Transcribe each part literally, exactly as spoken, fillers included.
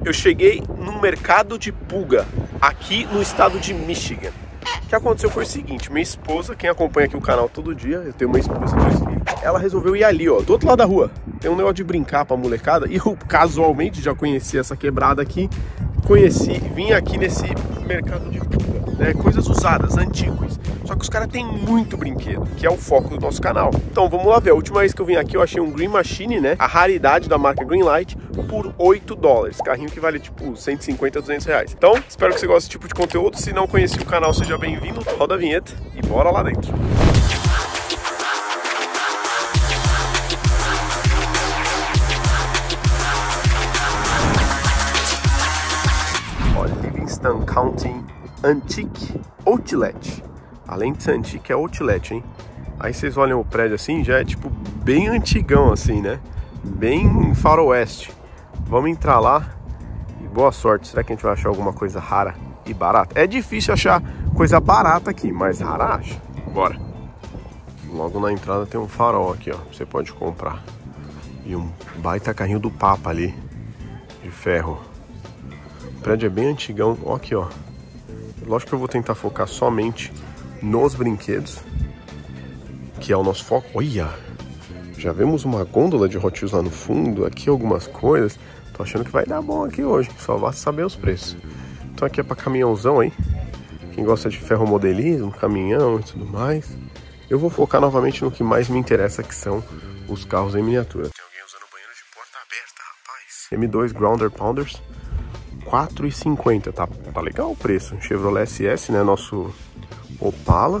Eu cheguei no mercado de pulga, aqui no estado de Michigan. O que aconteceu foi o seguinte, minha esposa, quem acompanha aqui o canal todo dia, eu tenho uma esposa, dois filhos, ela resolveu ir ali, ó, do outro lado da rua. Tem um negócio de brincar pra molecada, e eu casualmente já conheci essa quebrada aqui, conheci, vim aqui nesse mercado de pulga, né, coisas usadas, antigos. Só que os caras têm muito brinquedo, que é o foco do nosso canal. Então vamos lá ver, a última vez que eu vim aqui eu achei um Green Machine, né, a raridade da marca Greenlight, por oito dólares. Carrinho que vale tipo cento e cinquenta, duzentos reais. Então, espero que você goste desse tipo de conteúdo. Se não conhecia o canal, seja bem-vindo. Roda a vinheta e bora lá dentro. Olha, Livingston County Antique Outlet. Além de ser antique, é outlet, hein? Aí vocês olham o prédio assim, já é tipo bem antigão assim, né? Bem faroeste. Vamos entrar lá e boa sorte. Será que a gente vai achar alguma coisa rara e barata? É difícil achar coisa barata aqui, mas rara acha. Bora. Logo na entrada tem um farol aqui, ó. Você pode comprar. E um baita carrinho do Papa ali, de ferro. O prédio é bem antigão. Ó aqui, ó. Lógico que eu vou tentar focar somente nos brinquedos, que é o nosso foco. Olha! Já vemos uma gôndola de Hot Wheels lá no fundo. Aqui algumas coisas. Tô achando que vai dar bom aqui hoje. Só basta saber os preços. Então aqui é pra caminhãozão aí. Quem gosta de ferromodelismo, caminhão e tudo mais. Eu vou focar novamente no que mais me interessa, que são os carros em miniatura. Tem alguém usando banheiro de porta aberta, rapaz. M dois Grounder Pounders. quatro reais e cinquenta. Tá, tá legal o preço. Chevrolet S S, né? Nosso Opala.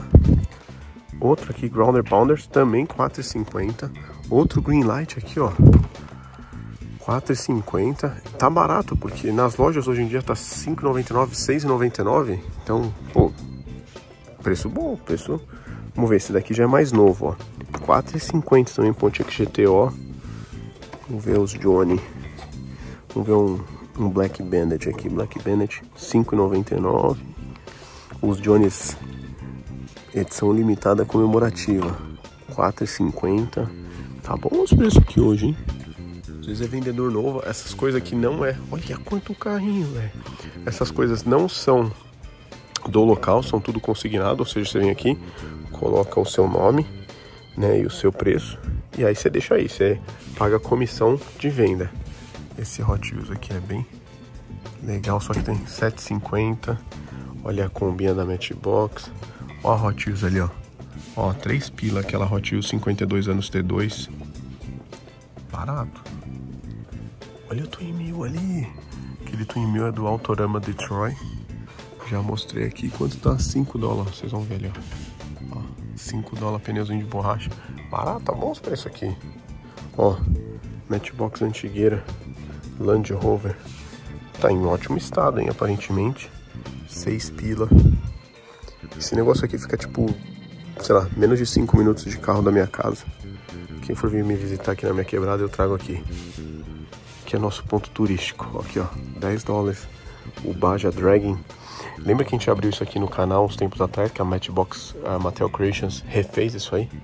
Outro aqui, Grounder Pounders, também quatro reais e cinquenta. Outro Greenlight aqui, ó. quatro reais e cinquenta. Tá barato, porque nas lojas hoje em dia tá cinco reais e noventa e nove, seis reais e noventa e nove. Então, pô, preço bom, preço... Vamos ver, esse daqui já é mais novo, ó. quatro reais e cinquenta também, Pontiac G T O. Vamos ver os Johnny. Vamos ver um, um Black Bandit aqui. Black Bandit, cinco reais e noventa e nove. Os Johnny's edição limitada comemorativa, quatro reais e cinquenta. Tá bom os preços aqui hoje, hein? Às vezes é vendedor novo. Essas coisas aqui não é... Olha quanto carrinho, velho. Essas coisas não são do local, são tudo consignado. Ou seja, você vem aqui, coloca o seu nome, né, e o seu preço, e aí você deixa aí, você paga a comissão de venda. Esse Hot Wheels aqui é bem legal, só que tem sete reais e cinquenta. Olha a combinha da Matchbox. Ó a Hot Wheels ali, ó. Ó, três pila, aquela Hot Wheels cinquenta e dois anos T dois. Barato. Olha o Twin Mill ali. Aquele Twin Mill é do Autorama Detroit. Já mostrei aqui quanto tá, cinco dólares. Vocês vão ver ali, ó. Ó, cinco dólares pneuzinho de borracha. Barato, tá bom os preços aqui. Ó, Matchbox antigueira, Land Rover. Tá em ótimo estado, hein, aparentemente. seis pila. Esse negócio aqui fica tipo, sei lá, menos de cinco minutos de carro da minha casa. Quem for vir me visitar aqui na minha quebrada, eu trago aqui. Que é nosso ponto turístico. Aqui, ó, dez dólares. O Baja Dragon. Lembra que a gente abriu isso aqui no canal uns tempos atrás, que a Matchbox, a Mattel Creations refez isso aí?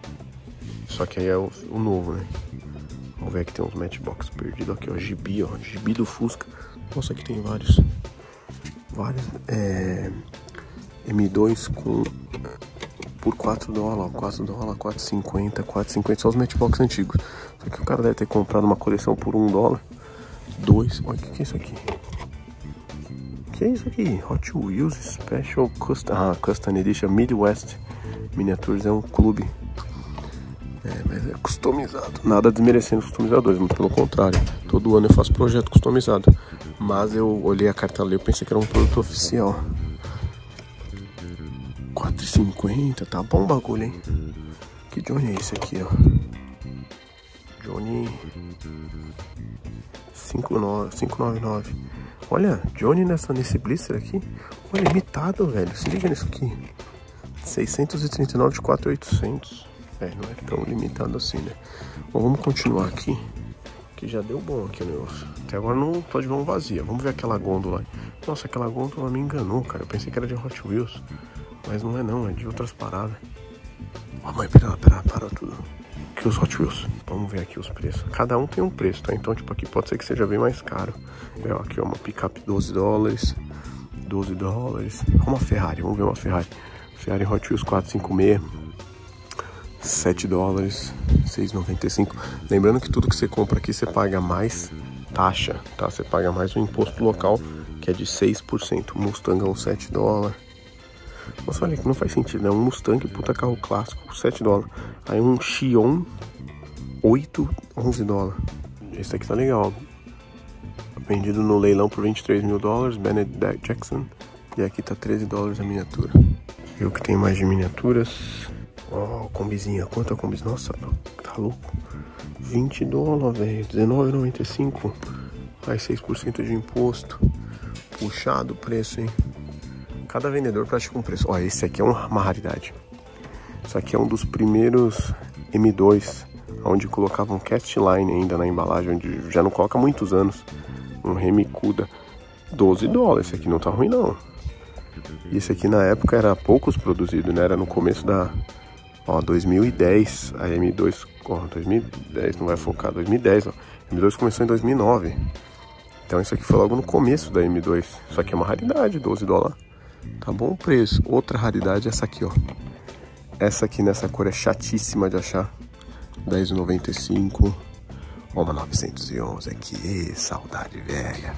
Só que aí é o, o novo, né? Vamos ver aqui, tem uns Matchbox perdidos aqui, ó, Gibi, ó, Gibi do Fusca. Nossa, aqui tem vários. Vários, é... M dois com... por quatro dólares, ó, quatro dólares, quatro reais e cinquenta, quatro reais e cinquenta, só os Matchbox antigos. Só que o cara deve ter comprado uma coleção por um dólar. Dois, olha o que, que é isso aqui? Que é isso aqui? Hot Wheels Special Custom, ah, Custom Edition Midwest Miniatures, é um clube. É, mas é customizado. Nada desmerecendo os customizadores, muito pelo contrário. Todo ano eu faço projeto customizado. Mas eu olhei a carta ali, eu pensei que era um produto oficial. quatro reais e cinquenta, tá bom o bagulho, hein? Que Johnny é esse aqui, ó? Johnny cinco nove nove. Olha, Johnny nessa, nesse blister aqui. Olha, limitado, velho. Se liga nisso aqui. seiscentos e trinta e nove de quatro mil e oitocentos. É, não é tão limitado assim, né? Bom, vamos continuar aqui. Que já deu bom aqui o negócio. Até agora não tô de mão vazia. Vamos ver aquela gôndola. Nossa, aquela gôndola me enganou, cara. Eu pensei que era de Hot Wheels. Mas não é não, é de outras paradas. Ó, mãe, pera, pera, para tudo. aqui os Hot Wheels. Vamos ver aqui os preços. Cada um tem um preço, tá? Então, tipo, aqui pode ser que seja bem mais caro. É, ó, aqui ó, uma picape doze dólares. doze dólares. Uma Ferrari, vamos ver uma Ferrari. Ferrari Hot Wheels quatrocentos e cinquenta e seis. sete dólares. seis e noventa e cinco. Lembrando que tudo que você compra aqui você paga mais taxa, tá? Você paga mais o imposto local, que é de seis por cento. Mustangão sete dólares. Nossa, olha que não faz sentido, né? Um Mustang, puta carro clássico, sete dólares. Aí um Xion, oito, onze dólares. Esse aqui tá legal. Vendido no leilão por vinte e três mil dólares, Bennett Jackson. E aqui tá treze dólares a miniatura. Eu que tenho mais de miniaturas. Ó, oh, combizinha, quanto a combi? Nossa, tá louco. vinte dólares, velho. dezenove e noventa e cinco. Mais seis por cento de imposto. Puxado o preço, hein? Cada vendedor pratica um preço. Ó, esse aqui é uma raridade. Isso aqui é um dos primeiros M dois, onde colocavam cast line ainda na embalagem, onde já não coloca há muitos anos. Um Remy Cuda, doze dólares. Esse aqui não tá ruim, não. E esse aqui na época era poucos produzido, né? Era no começo da... Ó, dois mil e dez, a M dois... Ó, dois mil e dez, não vai focar, dois mil e dez, ó. A M dois começou em dois mil e nove. Então isso aqui foi logo no começo da M dois. Isso aqui é uma raridade, doze dólares. Tá bom o preço. Outra raridade é essa aqui, ó. Essa aqui nessa cor é chatíssima de achar. dez e noventa e cinco. Ó, uma novecentos e onze aqui. Saudade velha.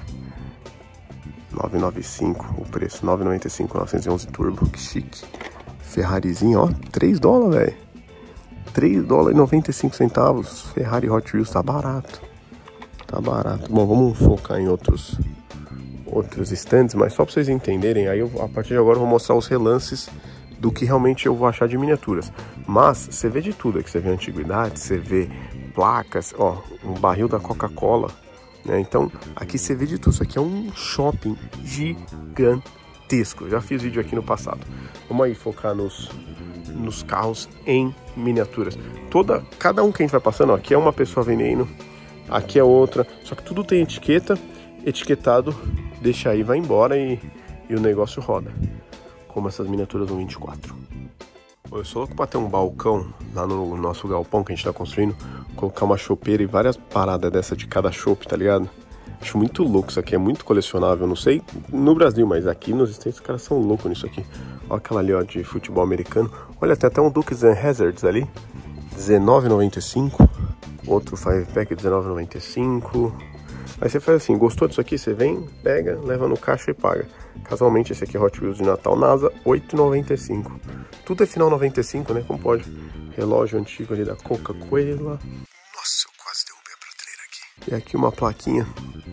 nove e noventa e cinco o preço. nove e noventa e cinco, novecentos e onze Turbo. Que chique. Ferrarizinho, ó. três dólares, velho. três dólares e noventa e cinco centavos. Ferrari Hot Wheels. Tá barato. Tá barato. Bom, vamos focar em outros... outros stands, mas só para vocês entenderem, aí eu, a partir de agora eu vou mostrar os relances do que realmente eu vou achar de miniaturas. Mas você vê de tudo aqui, você vê antiguidade, você vê placas, ó, um barril da Coca-Cola, né? Então aqui você vê de tudo. Isso aqui é um shopping gigantesco. Eu já fiz vídeo aqui no passado. Vamos aí focar nos, nos carros em miniaturas. Toda, cada um que a gente vai passando, ó, aqui é uma pessoa vendendo, aqui é outra, só que tudo tem etiqueta, etiquetado. Deixa aí, vai embora e, e o negócio roda. Como essas miniaturas do vinte e quatro. Eu sou louco pra ter um balcão lá no nosso galpão que a gente tá construindo. Colocar uma chopeira e várias paradas dessa de cada chopp, tá ligado? Acho muito louco, isso aqui é muito colecionável. Não sei no Brasil, mas aqui nos States os caras são loucos nisso aqui. Olha aquela ali, ó, de futebol americano. Olha, tem até um Dukes and Hazzards ali. dezenove e noventa e cinco. Outro five pack, dezenove e noventa e cinco. Aí você faz assim, gostou disso aqui? Você vem, pega, leva no caixa e paga. Casualmente esse aqui é Hot Wheels de Natal NASA, oito e noventa e cinco. Tudo é final noventa e cinco, né? Como pode? Relógio antigo ali da Coca-Cola. Nossa, eu quase derrubei a prateleira aqui. E aqui uma plaquinha.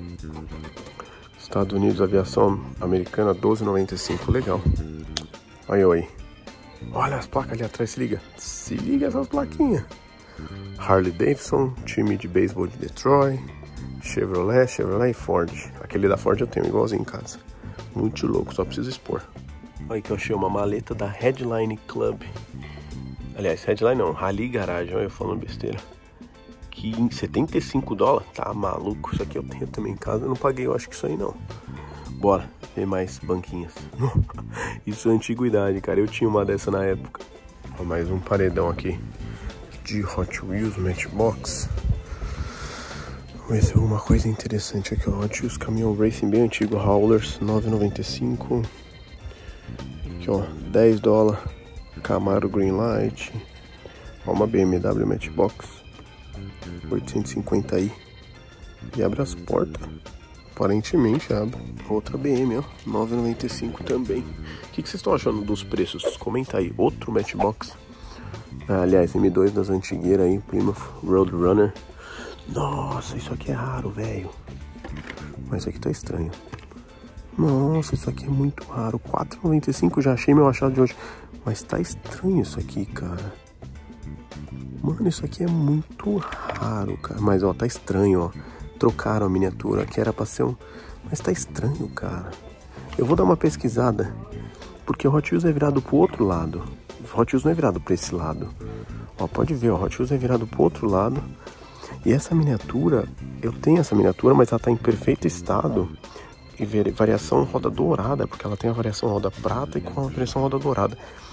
Estados Unidos, aviação americana, doze e noventa e cinco. Legal. Olha eu aí. Olha as placas ali atrás, se liga. Se liga essas plaquinhas. Harley Davidson, time de beisebol de Detroit. Chevrolet, Chevrolet e Ford. Aquele da Ford eu tenho igualzinho em casa. Muito louco, só preciso expor. Olha que eu achei uma maleta da Headline Club. Aliás, Headline não, Rally Garage. Olha eu falando besteira. Que em setenta e cinco dólares? Tá maluco, isso aqui eu tenho também em casa. Eu não paguei, eu acho que isso aí não. Bora ver mais banquinhas. Isso é antiguidade, cara. Eu tinha uma dessa na época. Ó, mais um paredão aqui de Hot Wheels Matchbox. Vamos ver se é alguma coisa interessante aqui, ó. Hot Wheels caminhão racing bem antigo, Howlers, nove e noventa e cinco. Aqui, ó, dez dólares. Camaro Greenlight. Ó, uma B M W Matchbox, oitocentos e cinquenta i. E abre as portas. Aparentemente abre. Outra B M, ó, nove e noventa e cinco também. O que, que vocês estão achando dos preços? Comenta aí. Outro Matchbox. Ah, aliás, M dois das antigueiras aí, Plymouth Roadrunner. Nossa, isso aqui é raro, velho. Mas isso aqui tá estranho. Nossa, isso aqui é muito raro. quatro e noventa e cinco, já achei meu achado de hoje. Mas tá estranho isso aqui, cara. Mano, isso aqui é muito raro, cara. Mas, ó, tá estranho, ó. Trocaram a miniatura, que era pra ser um... Mas tá estranho, cara. Eu vou dar uma pesquisada. Porque o Hot Wheels é virado pro outro lado. O Hot Wheels não é virado pra esse lado. Ó, pode ver, ó. O Hot Wheels é virado pro outro lado. E essa miniatura, eu tenho essa miniatura, mas ela tá em perfeito estado. E variação roda dourada, porque ela tem a variação roda prata e com a variação roda dourada.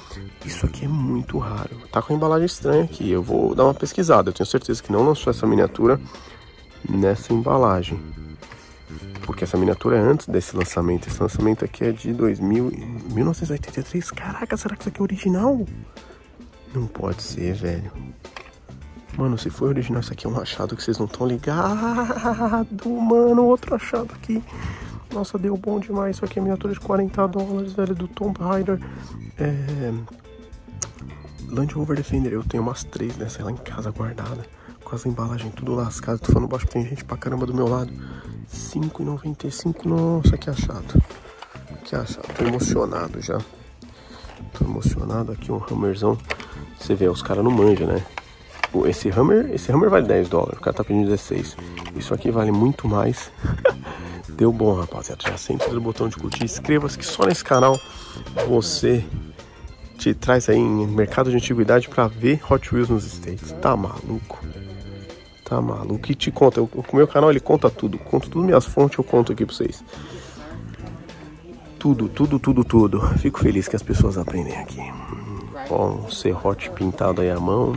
Isso aqui é muito raro. Tá com a embalagem estranha aqui. Eu vou dar uma pesquisada. Eu tenho certeza que não lançou essa miniatura nessa embalagem. Porque essa miniatura é antes desse lançamento. Esse lançamento aqui é de dois mil, mil novecentos e oitenta e três. Caraca, será que isso aqui é original? Não pode ser, velho. Mano, se for original, isso aqui é um achado que vocês não estão ligados. Mano, outro achado aqui. Nossa, deu bom demais. Isso aqui é miniatura de quarenta dólares, velho, do Tomb Raider. É... Land Rover Defender. Eu tenho umas três dessa lá em casa guardada. Com as embalagens tudo lascado. Tô falando baixo que tem gente pra caramba do meu lado. cinco reais e noventa e cinco. Nossa, que achado. Que achado. Tô emocionado já. Tô emocionado aqui. Um Hammerzão. Você vê, os caras não manjam, né? Esse Hammer, esse Hammer vale dez dólares. O cara tá pedindo dezesseis. Isso aqui vale muito mais. Deu bom, rapaziada. Já sente o botão de curtir. Inscreva-se que só nesse canal você te traz aí em mercado de antiguidade pra ver Hot Wheels nos States. Tá maluco? Tá maluco? E te conta. O meu canal ele conta tudo. Conto tudo minhas fontes, eu conto aqui pra vocês. Tudo, tudo, tudo, tudo. Fico feliz que as pessoas aprendem aqui. Ó, um serrote pintado aí à mão.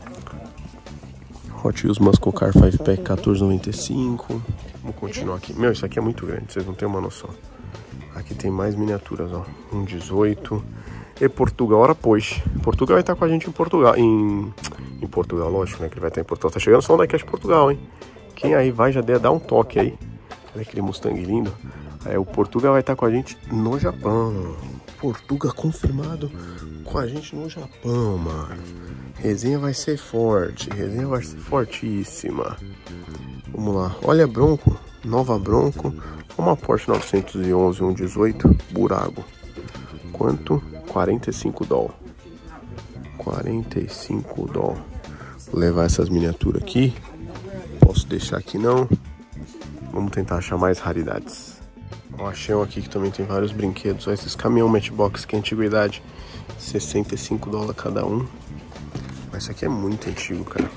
Hot Wheels Muscle Car five pack quatorze reais e noventa e cinco. Vamos continuar aqui. Meu, isso aqui é muito grande, vocês não têm uma noção. Aqui tem mais miniaturas, ó. Um dezoito. E Portugal, ora pois. Portugal vai estar com a gente em Portugal. Em, em Portugal, lógico, né? Que ele vai estar em Portugal. Tá chegando só um diecast Portugal, hein? Quem aí vai já dá um toque aí. Olha aquele Mustang lindo. Aí o Portugal vai estar com a gente no Japão. Portugal confirmado com a gente no Japão, mano. Resenha vai ser forte. Resenha vai ser fortíssima. Vamos lá. Olha a Bronco. Nova Bronco. Uma Porsche novecentos e onze um dezoito. Burago. Quanto? quarenta e cinco dólares. quarenta e cinco dólares. Vou levar essas miniaturas aqui. Posso deixar aqui não. Vamos tentar achar mais raridades. Ó, achei um aqui que também tem vários brinquedos. Ó, esses caminhão Matchbox que é antiguidade. sessenta e cinco dólares cada um. Mas isso aqui é muito antigo, cara.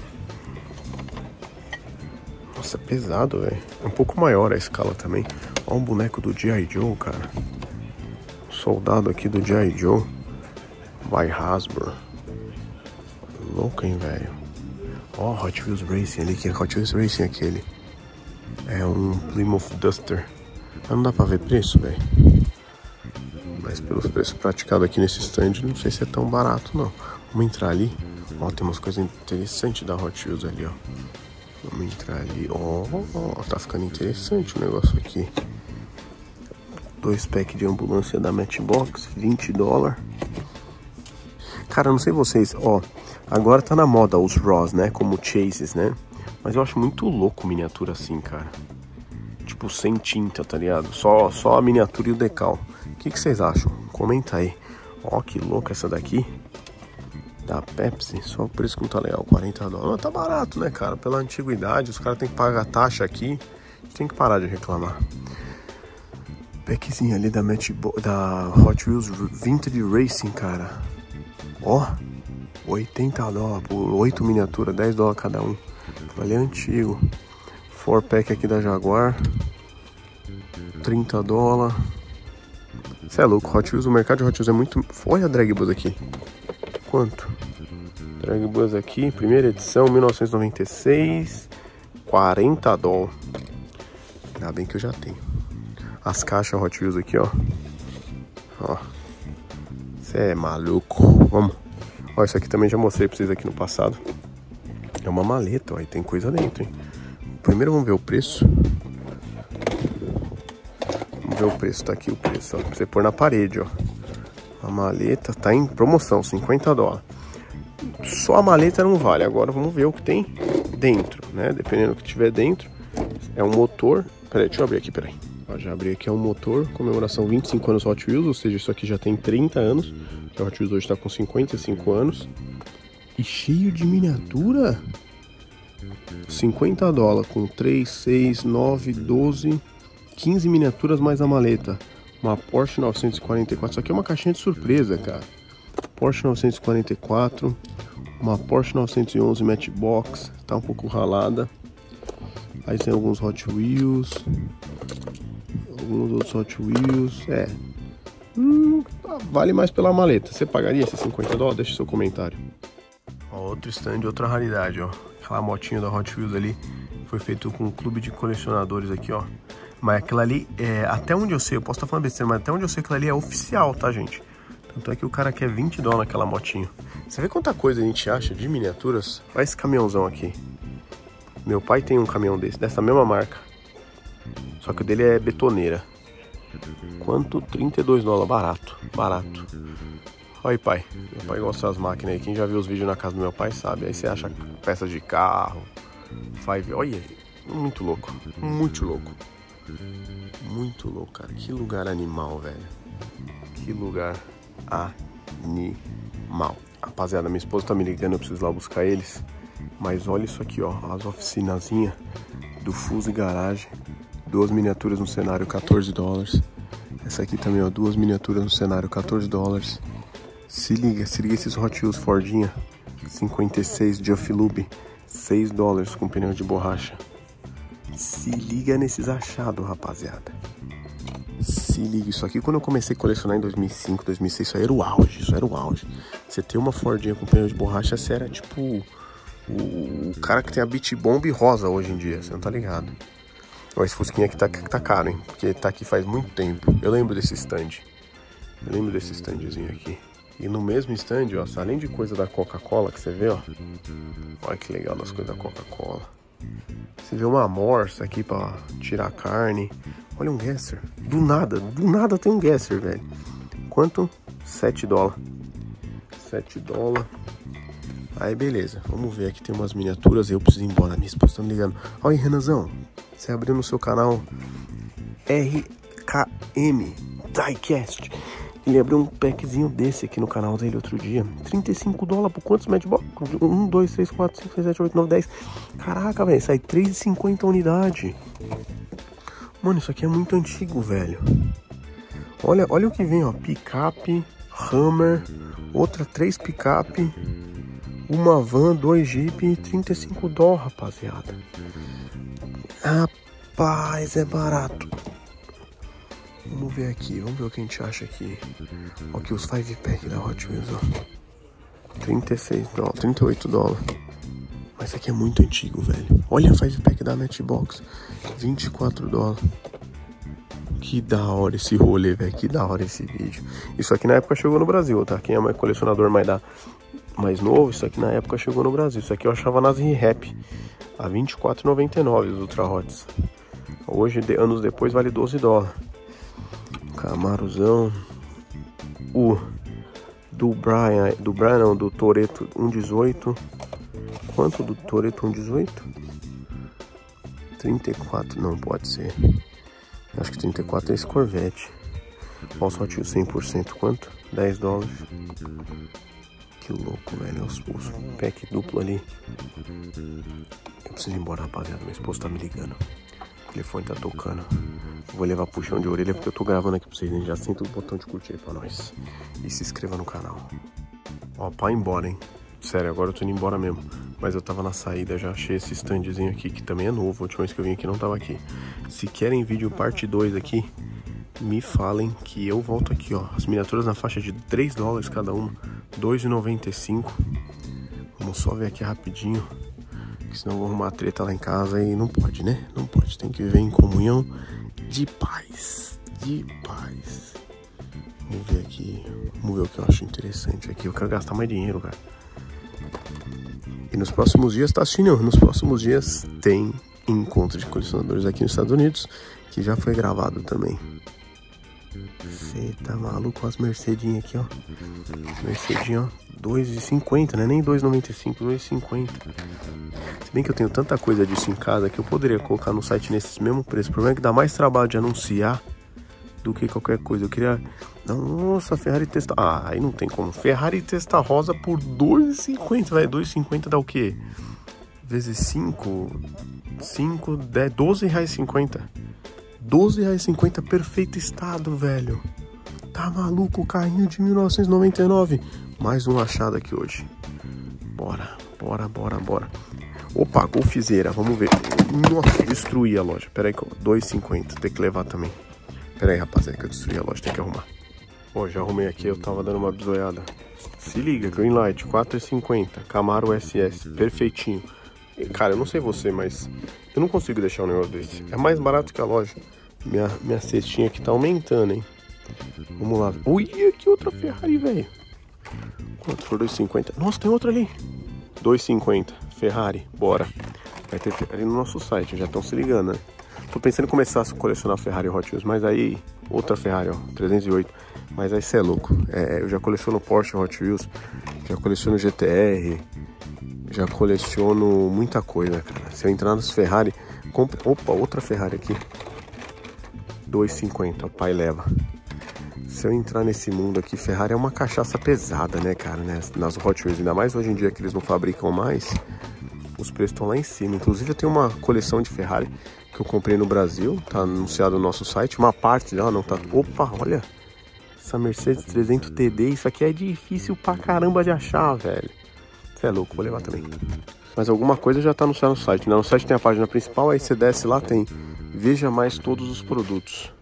Nossa, é pesado, velho. É um pouco maior a escala também. Ó, um boneco do G I Joe, cara. Soldado aqui do G I Joe. By Hasbro. Louco, hein, velho. Ó, Hot Wheels Racing ali. Que é Hot Wheels Racing aquele. É um Plymouth Duster. Mas não dá pra ver preço, velho. Mas pelos preços praticados aqui nesse stand, não sei se é tão barato, não. Vamos entrar ali. Ó, tem umas coisas interessantes da Hot Wheels ali, ó. Vamos entrar ali. Ó, ó, tá ficando interessante o negócio aqui. Dois packs de ambulância da Matchbox, vinte dólares. Cara, não sei vocês, ó. Agora tá na moda os Raws, né? Como Chases, né? Mas eu acho muito louco miniatura assim, cara. Tipo, sem tinta, tá ligado? Só, só a miniatura e o decal. O que, que vocês acham? Comenta aí. Ó, que louca essa daqui. Da Pepsi. Só o preço que não tá legal. quarenta dólares. Mas tá barato, né, cara? Pela antiguidade. Os caras tem que pagar taxa aqui. A gente tem que parar de reclamar. Packzinho ali da, Matchbo da Hot Wheels Vintage Racing, cara. Ó. oitenta dólares por oito miniaturas. dez dólares cada um. Ali é antigo. four pack aqui da Jaguar. trinta dólares. Você é louco, Hot Wheels, o mercado de Hot Wheels é muito... Olha a Drag Bus aqui. Quanto? Drag Bus aqui, primeira edição, mil novecentos e noventa e seis. quarenta dólares. Ainda bem que eu já tenho. As caixas Hot Wheels aqui, ó. Ó. Você é maluco. Vamos. Ó, isso aqui também já mostrei pra vocês aqui no passado. É uma maleta, ó, e tem coisa dentro, hein. Primeiro vamos ver o preço. Vamos ver o preço, tá aqui o preço, ó. Pra você pôr na parede, ó. A maleta tá em promoção, cinquenta dólares. Só a maleta não vale. Agora vamos ver o que tem dentro, né? Dependendo do que tiver dentro. É um motor. Peraí, deixa eu abrir aqui, peraí. Ó, já abri aqui, é um motor. Comemoração vinte e cinco anos Hot Wheels. Ou seja, isso aqui já tem trinta anos. Que a Hot Wheels hoje tá com cinquenta e cinco anos. E cheio de miniatura. cinquenta dólares com três, seis, nove, doze, quinze miniaturas mais a maleta. Uma Porsche novecentos e quarenta e quatro. Isso aqui é uma caixinha de surpresa, cara. Porsche novecentos e quarenta e quatro. Uma Porsche novecentos e onze Matchbox. Tá um pouco ralada. Aí tem alguns Hot Wheels. Alguns outros Hot Wheels. É. Hum, vale mais pela maleta. Você pagaria esses cinquenta dólares? Deixa seu comentário. Ó, outro stand, outra raridade, ó. Aquela motinha da Hot Wheels ali foi feito com um clube de colecionadores aqui, ó. Mas aquilo ali, é, até onde eu sei, eu posso estar falando besteira, mas até onde eu sei aquilo ali é oficial, tá, gente? Tanto é que o cara quer vinte dólares naquela motinha. Você vê quanta coisa a gente acha de miniaturas? Olha esse caminhãozão aqui. Meu pai tem um caminhão desse, dessa mesma marca. Só que o dele é betoneira. Quanto? trinta e dois dólares, barato, barato. Olha aí, pai. Meu pai gosta das máquinas aí. Quem já viu os vídeos na casa do meu pai sabe. Aí você acha peças de carro. Five... Olha, muito louco, muito louco. Muito louco, cara. Que lugar animal, velho. Que lugar animal. Rapaziada, minha esposa tá me ligando, eu preciso ir lá buscar eles. Mas olha isso aqui, ó. As oficinazinhas do Fuse Garage. Duas miniaturas no cenário, quatorze dólares. Essa aqui também, ó. Duas miniaturas no cenário, quatorze dólares. Se liga, se liga esses Hot Wheels Fordinha. cinquenta e seis Juffy Lube. seis dólares com pneu de borracha. Se liga nesses achados, rapaziada. Se liga, isso aqui quando eu comecei a colecionar em dois mil e cinco, dois mil e seis, isso aí era o auge, isso era o auge. Você ter uma Fordinha com pneu de borracha, você era tipo o, o cara que tem a Beat Bomb rosa hoje em dia, você não tá ligado. Ó, esse Fusquinha aqui tá, tá caro, hein, porque tá aqui faz muito tempo. Eu lembro desse stand, eu lembro desse standzinho aqui. E no mesmo stand, ó, além de coisa da Coca-Cola que você vê, ó. Olha que legal das coisas da Coca-Cola. Você vê uma morsa aqui pra tirar a carne. Olha um Gasser. Do nada, do nada tem um Gasser, velho. Quanto? sete dólares. sete dólares. Aí, beleza. Vamos ver aqui, tem umas miniaturas. Eu preciso ir embora. Minha esposa tá me ligando. Olha aí, Renanzão. Você abriu no seu canal R K M Diecast. Ele abriu um packzinho desse aqui no canal dele outro dia. trinta e cinco dólares por quantos Matchbox? um, dois, três, quatro, cinco, seis, sete, oito, nove, dez. Caraca, velho. Sai três e cinquenta unidade. Mano, isso aqui é muito antigo, velho. Olha, olha o que vem, ó. Picape, Hammer, outra três picape, uma van, dois Jeep, trinta e cinco dólares, rapaziada. Rapaz, é barato. Vamos ver aqui, vamos ver o que a gente acha aqui. Ó, aqui os five pack da Hot Wheels, ó. trinta e seis dólares, trinta e oito dólares. Mas isso aqui é muito antigo, velho. Olha a five pack da Matchbox, vinte e quatro dólares. Que da hora esse rolê, velho. Que da hora esse vídeo. Isso aqui na época chegou no Brasil, tá? Quem é colecionador mais, da, mais novo, isso aqui na época chegou no Brasil. Isso aqui eu achava nas Rap a vinte e quatro reais e noventa e nove centavos os Ultra Hots. Hoje, de, anos depois, vale doze dólares. Camaruzão. O do Brian, do Brian não, do Toretto um dezoito. Quanto do Toretto um dezoito? trinta e quatro, não pode ser. Acho que trinta e quatro é esse Corvette. Olha o sorteio cem por cento, quanto? dez dólares. Que louco, velho. Os, os pack duplo ali. Eu preciso ir embora, rapaziada. Meu esposo tá me ligando. O telefone tá tocando. Vou levar puxão de orelha porque eu tô gravando aqui pra vocês, né? Já senta o botão de curtir aí pra nós. E se inscreva no canal. Ó, pra ir embora, hein? Sério, agora eu tô indo embora mesmo. Mas eu tava na saída, já achei esse standzinho aqui, que também é novo. A última vez que eu vim aqui não tava aqui. Se querem vídeo parte dois aqui, me falem que eu volto aqui, ó. As miniaturas na faixa de três dólares cada uma, dois reais e noventa e cinco. Vamos só ver aqui rapidinho, que senão eu vou arrumar treta lá em casa e não pode, né? Não pode, tem que viver em comunhão de paz, de paz. Vamos ver aqui, vamos ver o que eu acho interessante aqui. Eu quero gastar mais dinheiro, cara. E nos próximos dias, tá assistindo? Nos próximos dias tem encontro de colecionadores aqui nos Estados Unidos, que já foi gravado também. Você tá maluco com as Mercedinhas aqui, ó. Mercedinha, ó, dois reais e cinquenta, né? Nem dois reais e noventa e cinco, dois reais e cinquenta. Se bem que eu tenho tanta coisa disso em casa que eu poderia colocar no site nesse mesmo preço. O problema é que dá mais trabalho de anunciar do que qualquer coisa. Eu queria... Nossa, Ferrari Testa... Ah, aí não tem como. Ferrari Testa Rosa por dois reais e cinquenta, velho. dois reais e cinquenta dá o quê? Vezes cinco... cinco, dez, doze reais e cinquenta. doze reais e cinquenta, perfeito estado, velho. Tá maluco? O carrinho de mil novecentos e noventa e nove. Mais um achado aqui hoje. Bora, bora, bora, bora. Opa, golfizeira, vamos ver. Nossa, destruí a loja. Pera aí, dois reais e cinquenta. Tem que levar também. Pera aí, rapaziada, que eu destruí a loja. Tem que arrumar. Ó, já arrumei aqui, eu tava dando uma bisoiada. Se liga, Greenlight, quatro e cinquenta, Camaro S S, perfeitinho. E, cara, eu não sei você, mas eu não consigo deixar um negócio desse. É mais barato que a loja. Minha, minha cestinha aqui tá aumentando, hein? Vamos lá. Ui, que outra Ferrari, velho. Quanto for dois e cinquenta? Nossa, tem outra ali. dois e cinquenta, Ferrari, bora. Vai ter Ferrari no nosso site, já estão se ligando, né? Tô pensando em começar a colecionar Ferrari Hot Wheels, mas aí... Outra Ferrari, ó, trezentos e oito. Mas aí cê é louco. É, eu já coleciono Porsche Hot Wheels, já coleciono G T R, já coleciono muita coisa, cara. Se eu entrar nos Ferrari... Compre... Opa, outra Ferrari aqui. dois e cinquenta, o pai leva. Se eu entrar nesse mundo aqui, Ferrari é uma cachaça pesada, né, cara, né? Nas Hot Wheels, ainda mais hoje em dia que eles não fabricam mais, os preços estão lá em cima. Inclusive eu tenho uma coleção de Ferrari que eu comprei no Brasil, tá anunciado no nosso site, uma parte dela não tá... Opa, olha, essa Mercedes trezentos T D, isso aqui é difícil pra caramba de achar, velho. Você é louco, vou levar também. Mas alguma coisa já tá anunciado no site, né? No site tem a página principal, aí você desce lá, tem Veja Mais Todos os Produtos.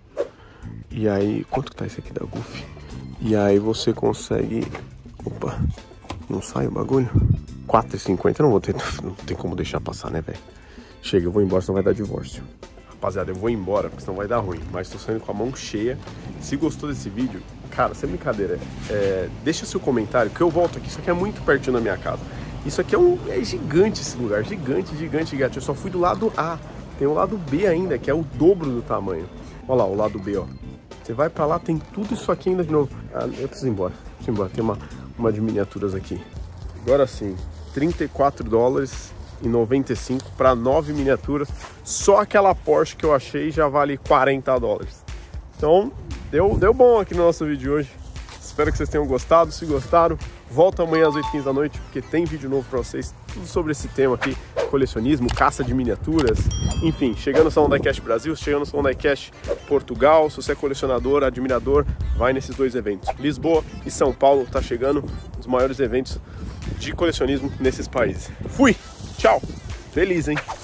E aí, quanto que tá esse aqui da Goofy? E aí você consegue... Opa, não sai o bagulho? quatro e cinquenta, não vou ter... Não tem como deixar passar, né, velho? Chega, eu vou embora, senão vai dar divórcio. Rapaziada, eu vou embora, porque senão vai dar ruim. Mas tô saindo com a mão cheia. Se gostou desse vídeo, cara, sem brincadeira, é, deixa seu comentário, que eu volto aqui. Isso aqui é muito pertinho da minha casa. Isso aqui é, um, é gigante esse lugar, gigante, gigante, gigante. Eu só fui do lado A. Tem o lado B ainda, que é o dobro do tamanho. Olha lá, o lado B, ó. Você vai pra lá, tem tudo isso aqui ainda de novo. Ah, eu preciso ir embora. Preciso ir embora. Tem uma, uma de miniaturas aqui. Agora sim, trinta e quatro dólares e noventa e cinco para nove miniaturas. Só aquela Porsche que eu achei já vale quarenta dólares. Então, deu, deu bom aqui no nosso vídeo de hoje. Espero que vocês tenham gostado. Se gostaram, volta amanhã às oito e quinze da noite, porque tem vídeo novo para vocês. Tudo sobre esse tema aqui. Colecionismo, caça de miniaturas. Enfim, chegando no Salão Diecast Brasil, chegando no Salão Diecast Portugal. Se você é colecionador, admirador, vai nesses dois eventos. Lisboa e São Paulo tá chegando os maiores eventos de colecionismo nesses países. Fui! Tchau! Feliz, hein?